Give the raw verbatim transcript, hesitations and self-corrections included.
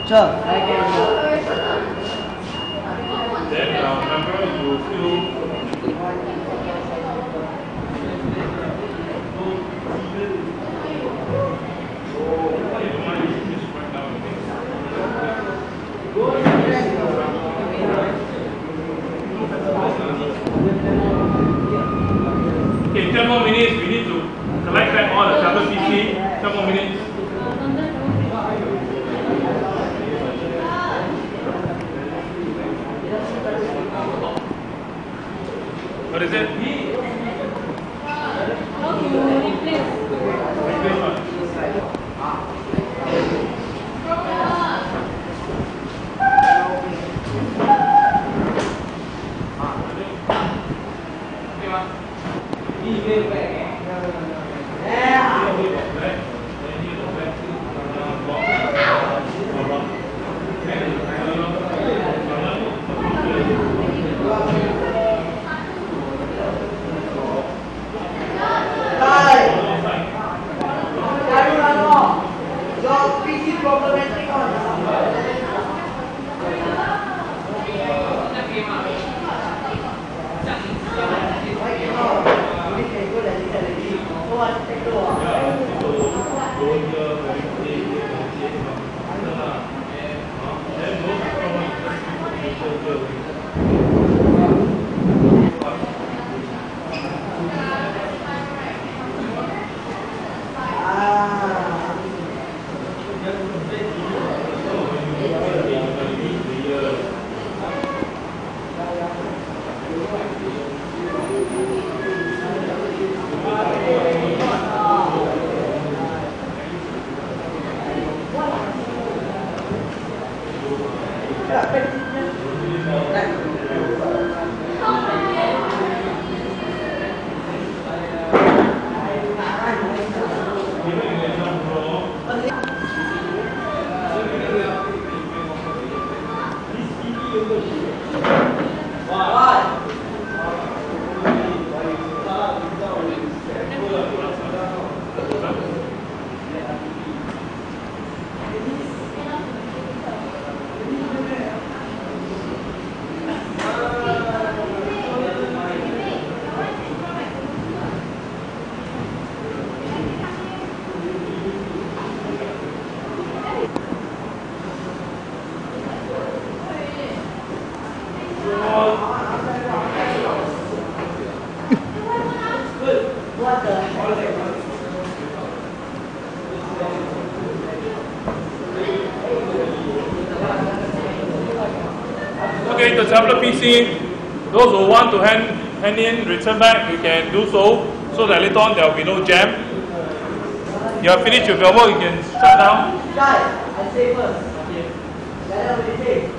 Sure. Then uh, remember you fill. Okay, ten more minutes. We need to collect back all the tablet P C. ten more minutes. What is it? How to replace? Replace what? Okay, the tablet P C, those who want to hand, hand in, return back, you can do so, so that later on there will be no jam. You have finished your work, you can shut down. Guys, I'll say first. Okay.